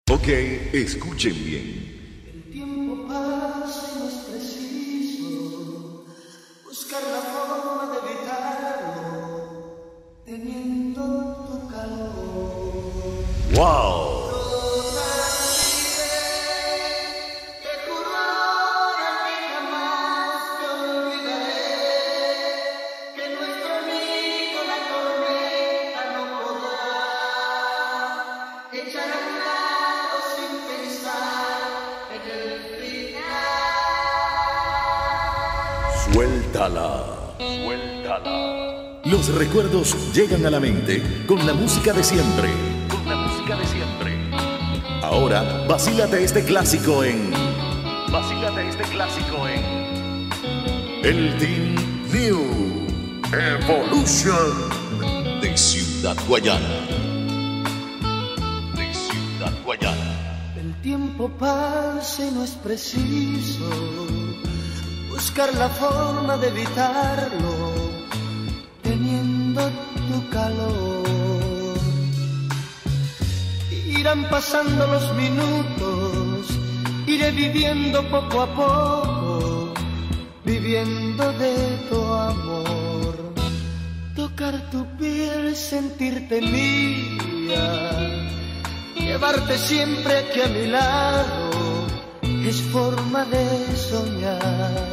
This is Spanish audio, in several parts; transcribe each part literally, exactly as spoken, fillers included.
Ok, escuchen bien. El tiempo pasa y no es preciso buscar la forma de evitarlo, teniendo tu calor. ¡Wow! Te juro ahora que jamás te olvidaré, que nuestro amigo la tormenta no podrá echar a un lado sin pensar en el final. Suéltala. Suéltala. Los recuerdos llegan a la mente con la música de siempre. Con la música de siempre. Ahora, vacílate este clásico en... Vacílate este clásico en... El Team New Evolution de Ciudad Guayana. De Ciudad Guayana. El tiempo pasa y no es preciso buscar la forma de evitarlo, teniendo tu calor. Irán pasando los minutos, iré viviendo poco a poco, viviendo de tu amor. Tocar tu piel, sentirte mía, llevarte siempre aquí a mi lado, es forma de soñar.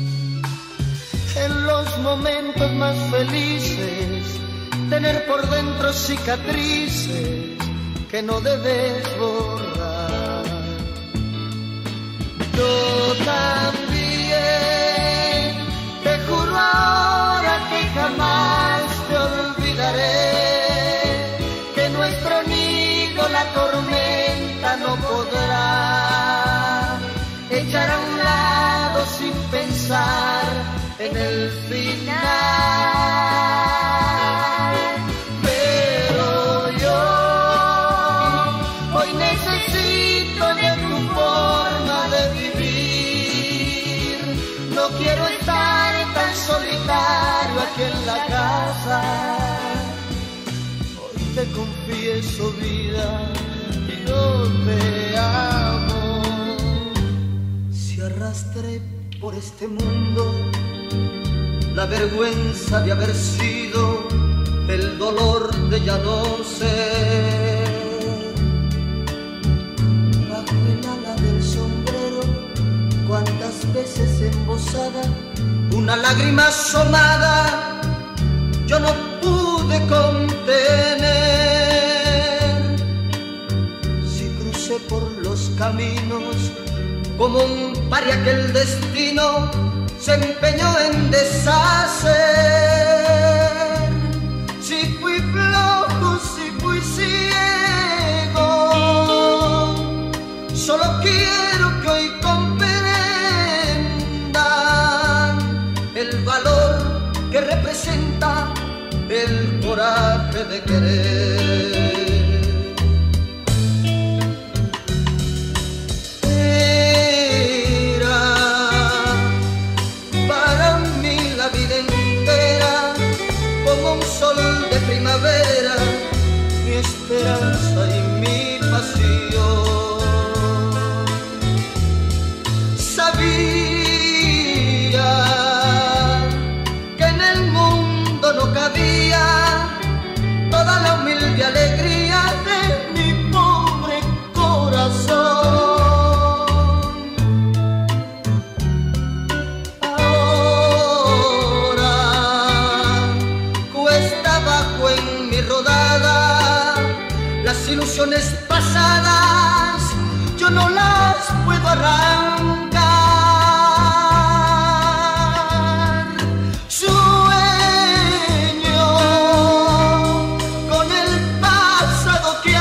En los momentos más felices, tener por dentro cicatrices que no debes borrar. Yo también te juro ahora que jamás te olvidaré, que nuestro nido la tormenta no podrá echar a un lado sin pensar en el final. Pero yo hoy necesito de tu forma de vivir. No quiero estar tan solitario aquí en la casa. Hoy te confieso, vida, yo te amo. Si arrastré por este mundo la vergüenza de haber sido, el dolor de ya no ser, bajo el ala del sombrero, cuántas veces embosada, una lágrima asomada, yo no pude contener. Si crucé por los caminos como un paria que el destino se empeñó en deshacer, si fui flojo, si fui ciego, solo quiero que hoy comprendan el valor que representa el coraje de querer. De primavera, mi esperanza y mi pasión. Sabía que en el mundo no cabía toda la humilde alegría de mi pobre corazón. Las ilusiones pasadas yo no las puedo arrancar. Sueño con el pasado que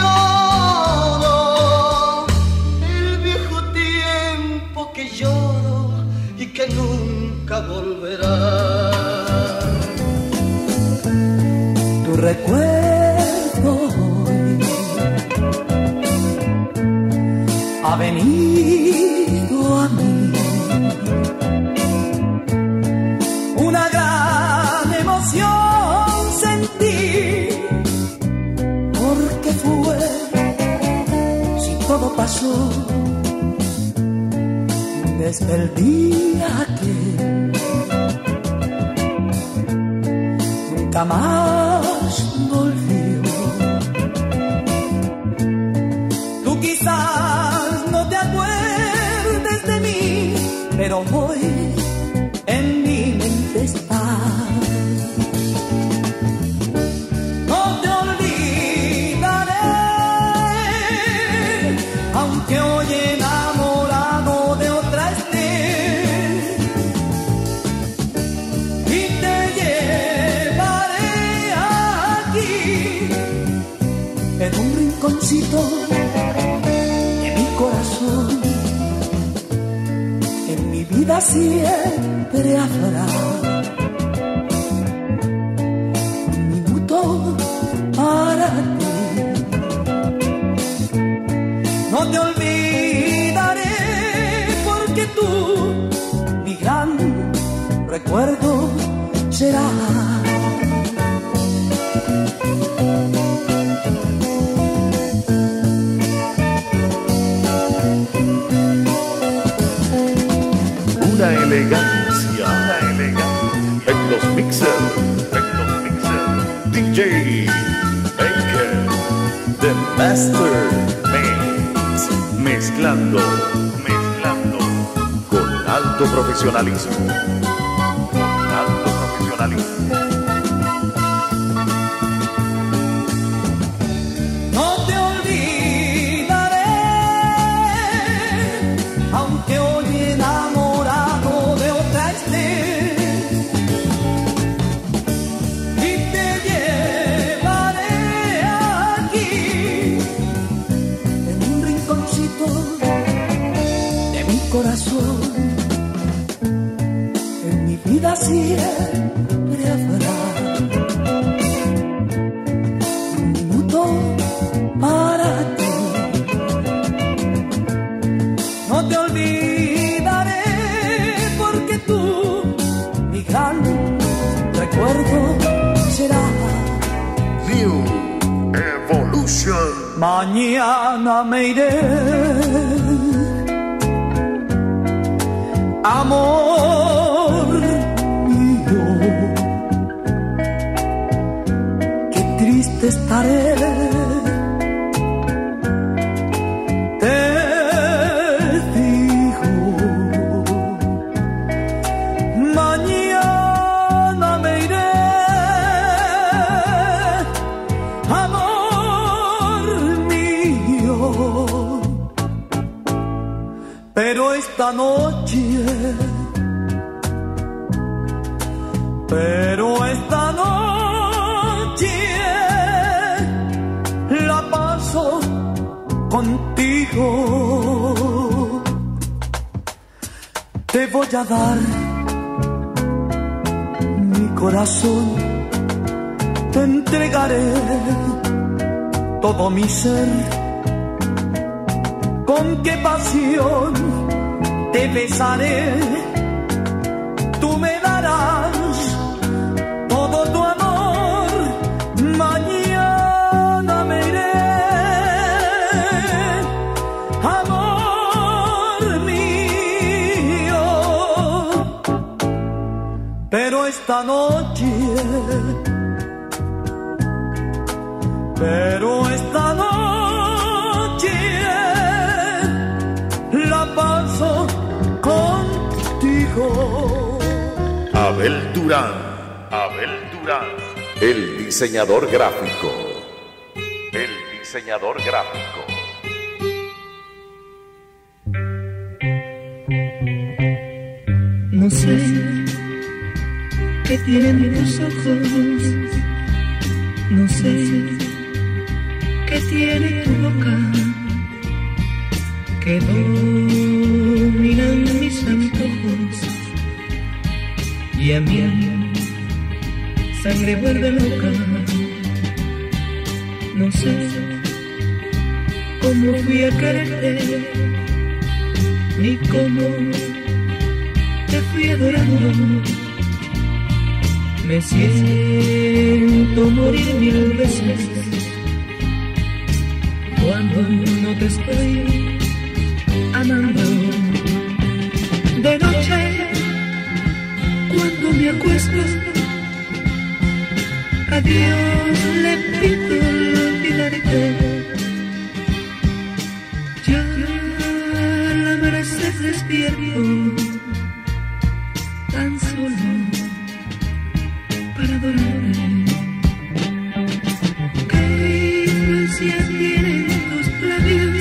añoro, el viejo tiempo que lloro y que nunca volverá. Tu recuerdo ha venido a mí, una gran emoción sentí, porque fue todo pasó desde el día que nunca más volvió. Tú quizás no te acuerdes de mí, pero hoy en mi mente está. No te olvidaré, aunque hoy enamorado de otra esté, y te llevaré aquí en un rinconcito de mi corazón. En mi vida siempre habrá un minuto para ti. No te olvidaré porque tú, mi gran recuerdo, serás. Una elegancia, una elegancia en los mixers, en los mixers. D J Baker, The Master Mix, mezclando, mezclando con alto profesionalismo, con alto profesionalismo. No te olvidaré, aunque hoy enamorado de otra esté, y te llevaré aquí en un rinconcito de mi corazón. En mi vida siempre habrá un minuto para ti. No te olvidaré porque tú, mi gran recuerdo, serás. New Evolution. Mañana me iré, amor mío, qué triste estaré. Te digo, mañana me iré, amor mío, pero esta noche, pero esta noche la paso contigo. Te voy a dar mi corazón, te entregaré todo mi ser. Con qué pasión te besaré, tú me darás todo tu amor. Mañana me iré, amor mío, pero esta noche, pero esta noche la paso contigo. Abel Durán, Abel Durán, el diseñador gráfico, el diseñador gráfico. No sé qué tienen tus ojos, no sé qué tiene tu boca, que dominan mis antojos, y a mí sangre vuelve loca. No sé cómo fui a quererte, ni cómo te fui adorando. Me siento morir mil veces cuando no te estoy amando. De noche, cuando me acuesto, a Dios le pido olvidarte. Ya al amanecer despierto, tan solo para adorarte. Qué influencia tienen tus labios,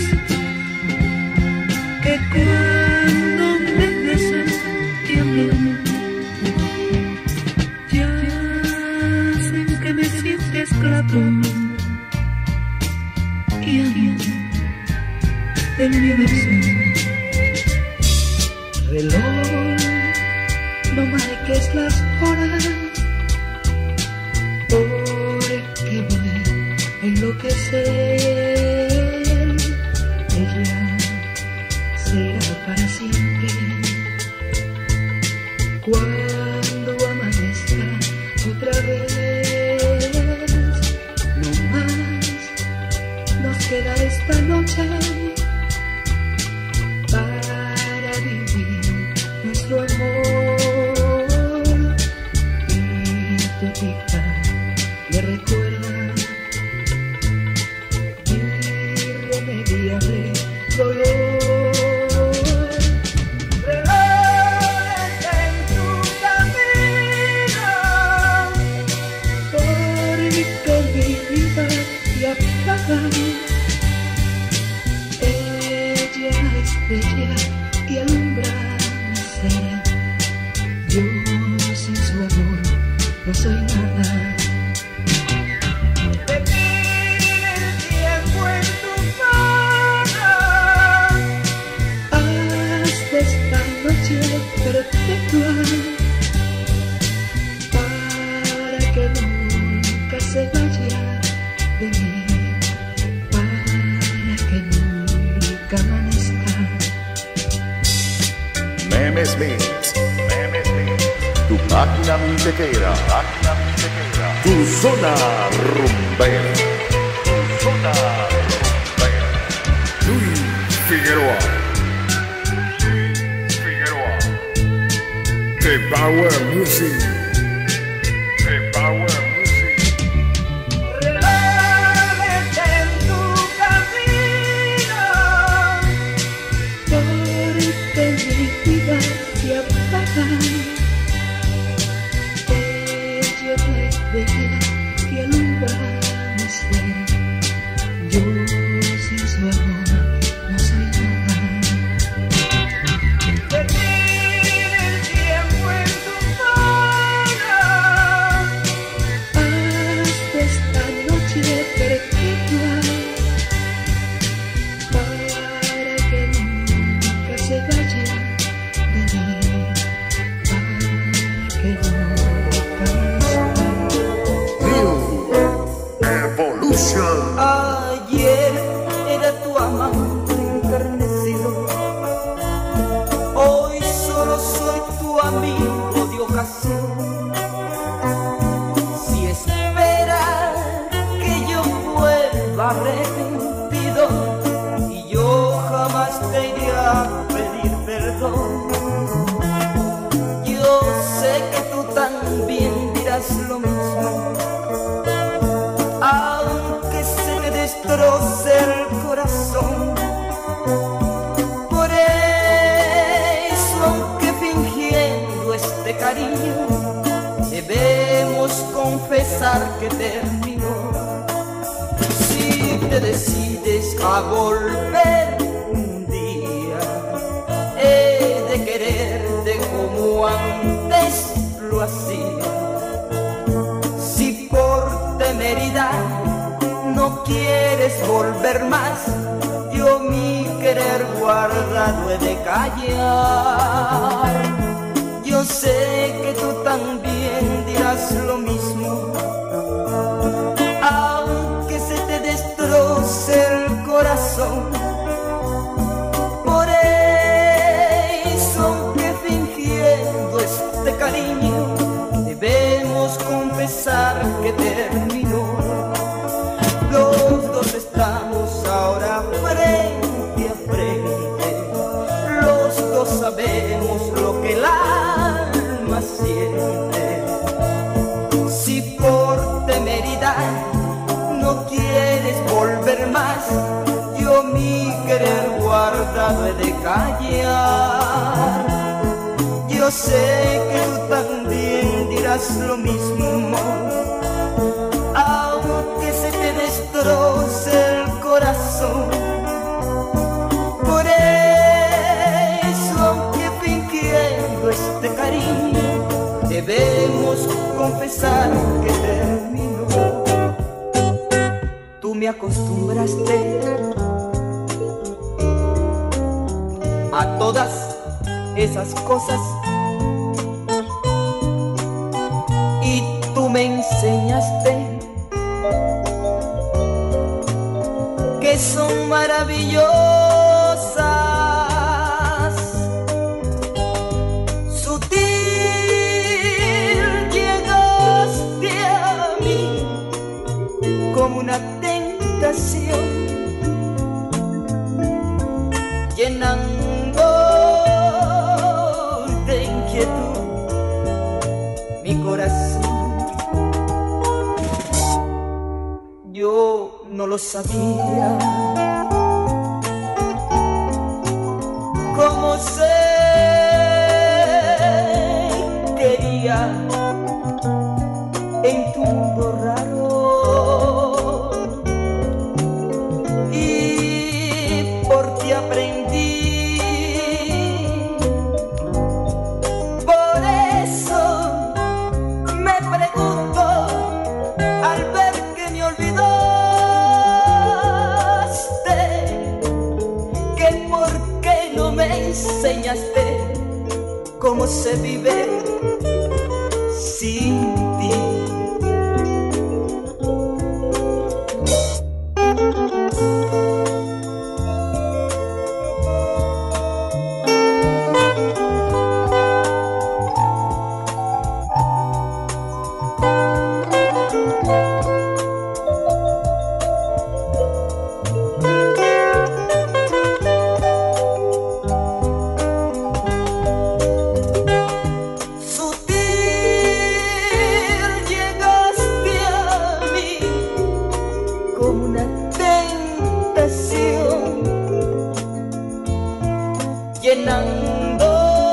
que cuando me besas tiemblan. Ya hacen que me sienta esclavo y amo del universo. Reloj, no marques las horas, porque voy a enloquecer. Ella será para siempre. Cuando amanezca otra vez, no más nos queda esta noche para vivir nuestro amor. Y tu tica me recuerda irremediable dolor. Relojes en tu camino, porque mi vida se apaga. Ella es bella y alumbra mi ser. Yo sin su amor no soy nada. Detén el tiempo en tu mano, haz de esta noche perpetua, para que nunca se vaya de mí, para que nunca amanezca. Memes Mix, Memes Mix, tu máquina mintequera, máquina mintequera, tu zona rumbera, tu zona rumbera. Luis Figueroa, Luis Figueroa, The Power Music, The Power Music. Relojes en tu camino, porque mi vida se apaga. Ella es bella y alumbra mi ser. Yo sin su amor no soy nada. Detén el tiempo en tu mano, haz de esta noche perpetua, para que nunca se vaya de mí, para que nunca amanezca. New Evolution. Ayer era tu amante enternecido, hoy solo soy tu amigo de ocasión. Si esperas que yo vuelva arrepentido, y yo jamás te iré a pedir perdón. Yo sé que tú también dirás lo mismo, aunque se te destroce el corazón. Por eso, aunque fingiendo este cariño, debemos confesar que terminó. Si te decides a volver un día, he de quererte como antes lo hacía. Si por temeridad no quieres volver más, yo mi querer guardado he de callar. Yo sé que tú también dirás lo mismo, aunque se te destroce el corazón. Por eso, aunque fingiendo este cariño, debemos confesar que terminó. Los dos estamos ahora mi querer guardado he de callar. Yo sé que tú también dirás lo mismo, aunque se te destroce el corazón. Por eso, aunque fingiendo este cariño, debemos confesar que terminó. Tú me acostumbraste a todas esas cosas y tú me enseñaste que son maravillosas. Sutil llegaste a mí como una tentación, llenando de inquietud mi corazón. Yo no lo sabía, cómo se quería en tu mundo raro. Aprendí, por eso me pregunto al ver que me olvidaste, que por qué no me enseñaste cómo se vive sin ti. Llenando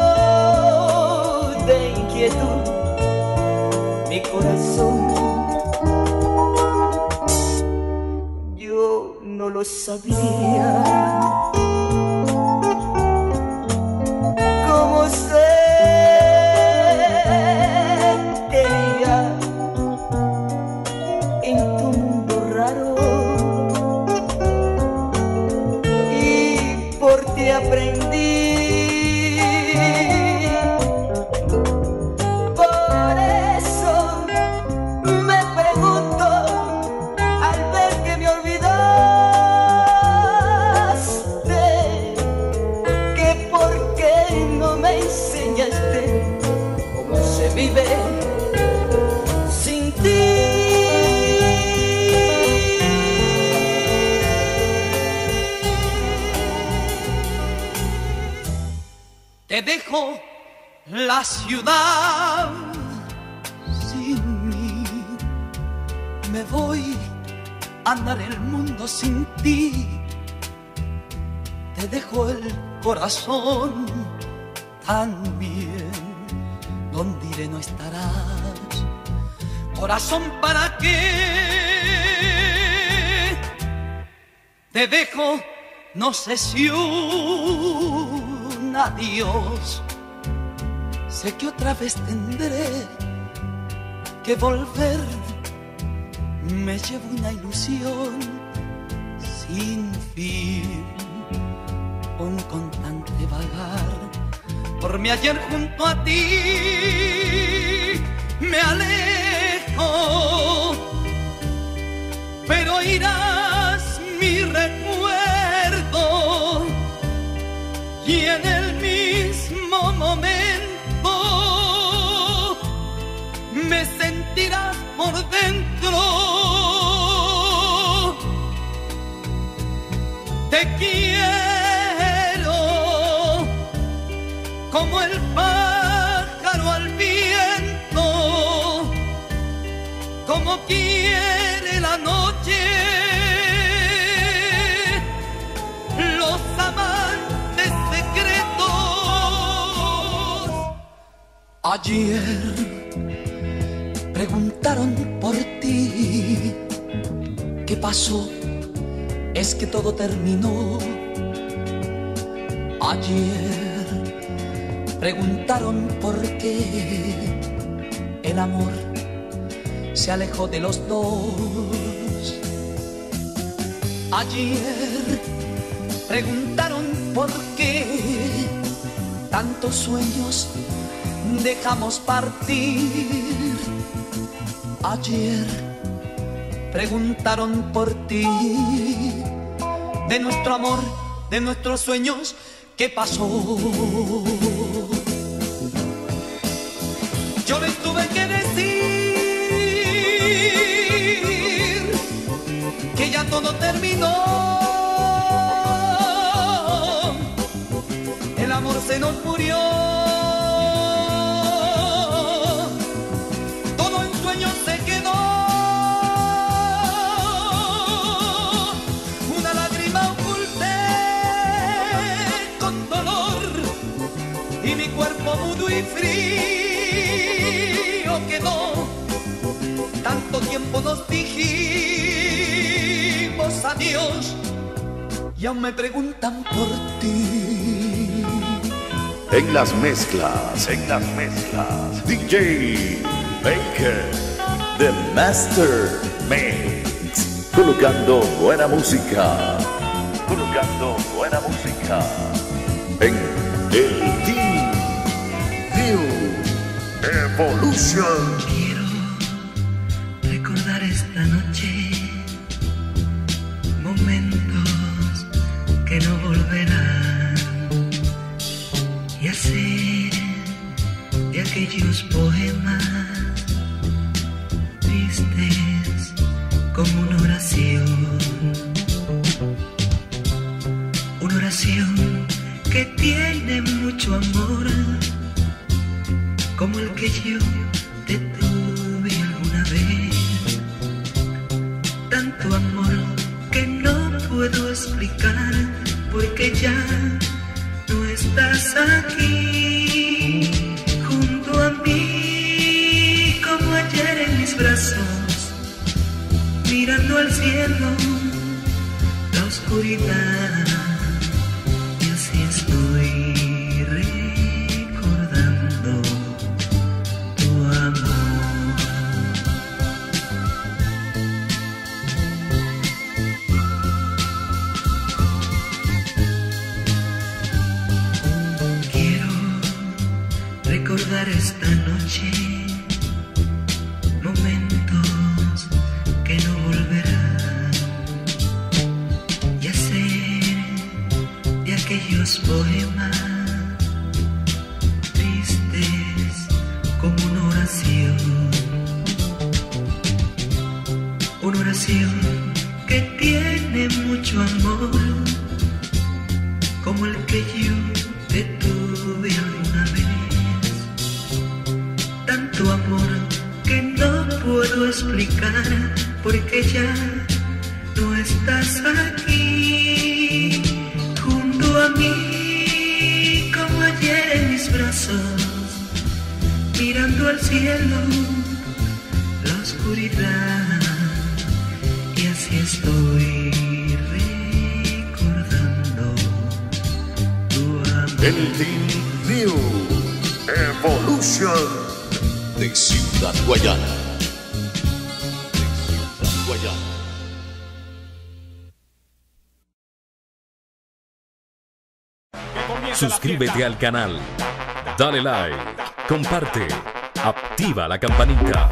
de inquietud mi corazón. Yo no lo sabía, cómo se quería en tu mundo raro, y por ti aprendí. Vive sin ti. Te dejo la ciudad sin mí, me voy a andar el mundo sin ti. Te dejo el corazón también, donde iré no estarás. Corazón, ¿para qué? Te dejo, no sé si un adiós. Sé que otra vez tendré que volver. Me llevo una ilusión sin fin, un constante vagar por mi ayer junto a ti. Me alejo, pero irás mi recuerdo, y en el mismo momento me sentirás por dentro. Te quiero como el pájaro al viento, como quiere la noche Ayer preguntaron por ti, ¿qué pasó? Es que todo terminó. Ayer preguntaron por qué el amor se alejó de los dos. Ayer preguntaron por qué tantos sueños dejamos partir. Ayer preguntaron por ti, de nuestro amor, de nuestros sueños, ¿qué pasó? Yo les tuve que decir que ya todo terminó. El amor se nos murió. Todo en sueños se quedó. Una lágrima oculté con dolor y mi cuerpo mudo y frío quedó. Tanto tiempo nos dijimos adiós y aún me preguntan por ti. En las mezclas, en las mezclas, D J Baker, The Master Mix, colocando buena música, colocando buena música en el Team New Evolution. Quiero recordar esta noche momentos que no volverán y hacer de aquellos poemas tristes como una oración, una oración que tiene mucho amor, como el que yo te tuve alguna vez. Tanto amor que no puedo explicar, porque ya no estás aquí junto a mí, como ayer en mis brazos, mirando al cielo, la oscuridad, y así estoy recordando tu amor. Quiero recordar esta noche momentos que no volverán y hacer de aquellos poemas tristes como una oración, una oración que tiene mucho amor, como el que yo te tuve alguna vez. Tanto amor que no puedo explicar, porque ya no estás aquí junto a mí, como ayer en mis brazos, mirando al cielo, la oscuridad, y así estoy recordando tu amor. El Team New Evolution de Ciudad Guayana. De Ciudad Guayana. Suscríbete al canal, dale like, comparte, activa la campanita.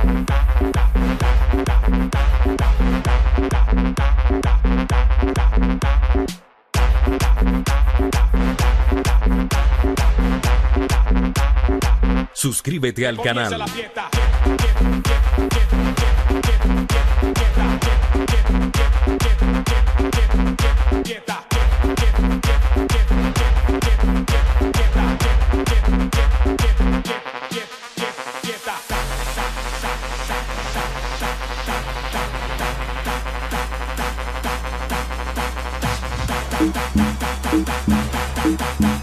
Suscríbete al canal. Thank you.